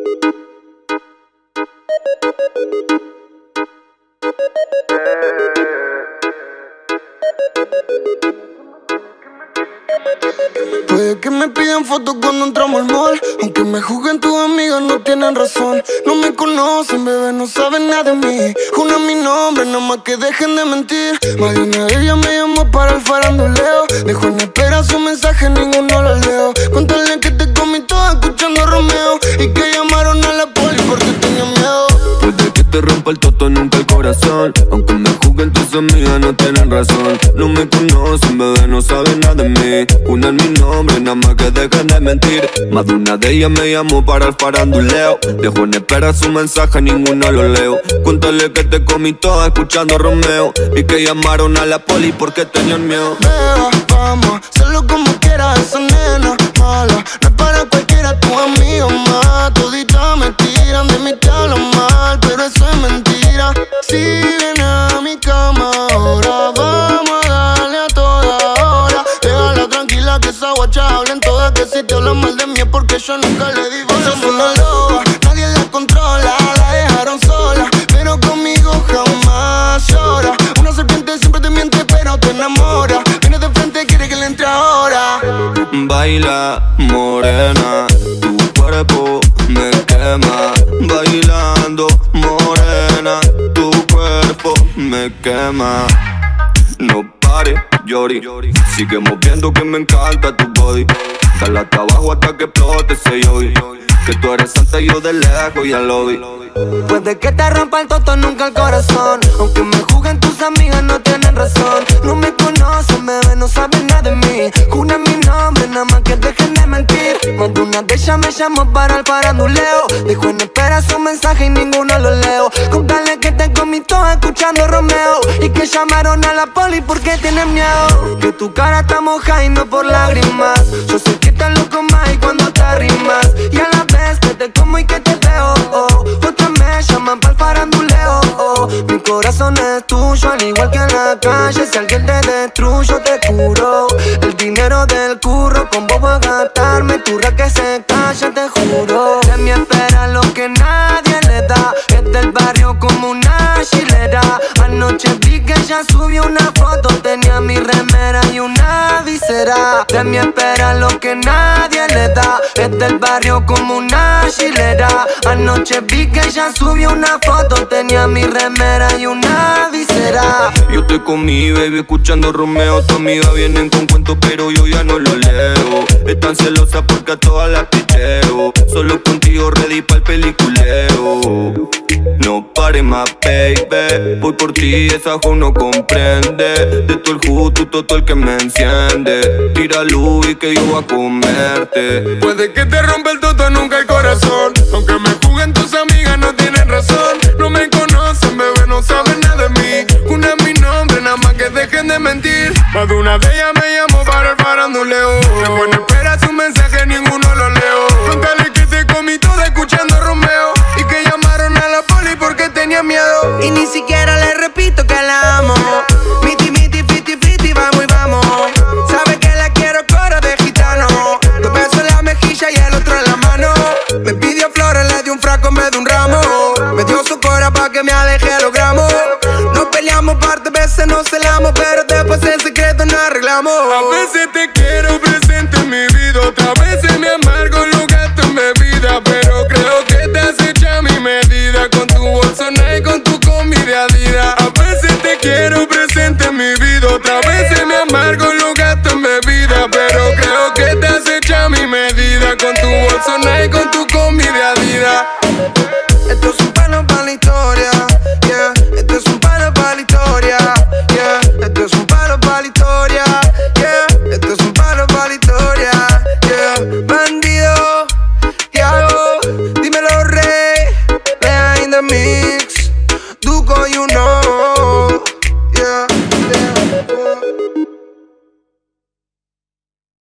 Puede que me pidan fotos cuando entramos al mall, aunque me juzguen tus amigas no tienen razón. No me conocen, bebé, no saben nada de mí. Jura mi nombre, nada más que dejen de mentir. Más de una de ellas me llamó para el faranduleo. Dejó en espera su mensaje, ninguno lo leo. Cuéntale que te comí toda escuchando a Romeo y que llamaron a la poli porque tenía miedo. Puede que te rompa el toto, nunca el corazón, aunque me juzguen tus amigas no tienen razón. No me conocen, bebé, no saben nada de mí. Unan mi nombre, nada más que dejen de mentir. Más de una de ellas me llamó para el faranduleo. Dejó en espera su mensaje, ninguno lo leo. Cuéntale que te comí toda escuchando a Romeo y que llamaron a la poli porque tenían miedo. Beba, vamos, hazlo como quieras, esa nena mala. No es para cualquiera, tu amigo más. Toditas me tiran, de mí te hablan mal, pero eso es mentira. Si viene a mi cama ahora, vamos a darle a toda hora. Déjala tranquila que esa guacha hablen todas, que si te hablan mal de mí es porque yo nunca le di bola. Ella es una loba, nadie la controla, la dejaron sola, pero conmigo jamás llora. Una serpiente siempre te miente pero te enamora. Viene de frente, quiere que le entre ahora. Baila, morena, tu cuerpo me quema. Bailando, morena, tu cuerpo me quema. No pares, Yori, sigue moviendo que me encanta tu body. Dale hasta abajo hasta que explote ese yogi. Que tú eres santa y yo de lejos ya lo vi. Puede que te rompa el toto, nunca el corazón, aunque me juzguen tus amigas no tienen razón. No me conocen, bebé, no saben nada de mí. Jura mi nombre, nada más que dejen de mentir. Más de una de ellas me llamó para el faranduleo. Dejó en espera su mensaje y ninguno lo leo. Contale que te comí toda escuchando a Romeo y que llamaron a la poli porque tienen miedo. Que tu cara está mojada y no por lágrimas. Yo sé que estás loco más y cuando te arrimas, y a la vez que te como y que te veo, otras me llaman pa'l faranduleo. Mi corazón es tuyo, al igual que en la calle. Si alguien te destruyo, te curo. El dinero del curro, con vos voy a gastarme. Turra que se calla, te juro. De mí espera lo que nadie le da. Es del barrio como una chilera. Anoche vi que ella subió una foto, tenía mi remera y una visera. De mí espera lo que nadie le da. Es del barrio como una chilera. Anoche vi que ella subió una foto, tenía mi remera y una visera. Yo estoy con mi baby escuchando Romeo. Tu amiga vienen con cuentos pero yo ya no lo leo. Están celosas porque a todas las picheo. Solo contigo ready pa'l peliculeo. No pares más, baby, voy por ti, esa jo no comprende. De todo el justo, todo el que me enciende. Tira luz y que yo voy a comerte. Puede que te rompa el toto, nunca el corazón, aunque me juzguen tus amigas no tienen razón. No me conocen, bebé, no saben nada de mí. Una mi nombre, nada más que dejen de mentir. Más de una de ellas me llamó para el faranduleo. Dejó en espera su mensaje, ninguno lo leo. Contale que te comí toda escuchando a Romeo y que llamaron a la poli porque tenía miedo. Y ni siquiera le repito que la amo. Miti, miti, fiti, fiti, vamos y vamos. Sabe que la quiero coro de gitano. 2 besos en la mejilla y el otro en la mano. Me pidió flores, le di un frasco en vez de un ramo. Me dio su cora pa' que me aleje a los gramos. Nos peleamos par de veces, nos celamos, pero después en secreto nos arreglamos. A veces te quiero presente en mi vida, otras veces me amargo los gastos en bebida. Pero creo que te has hecho a mi medida, con tu bolso y con tu combi de Adidas. A veces te quiero presente en mi vida, otras veces me amargo los gastos en bebida. Pero creo que te has hecho a mi medida, con tu bolso y con tu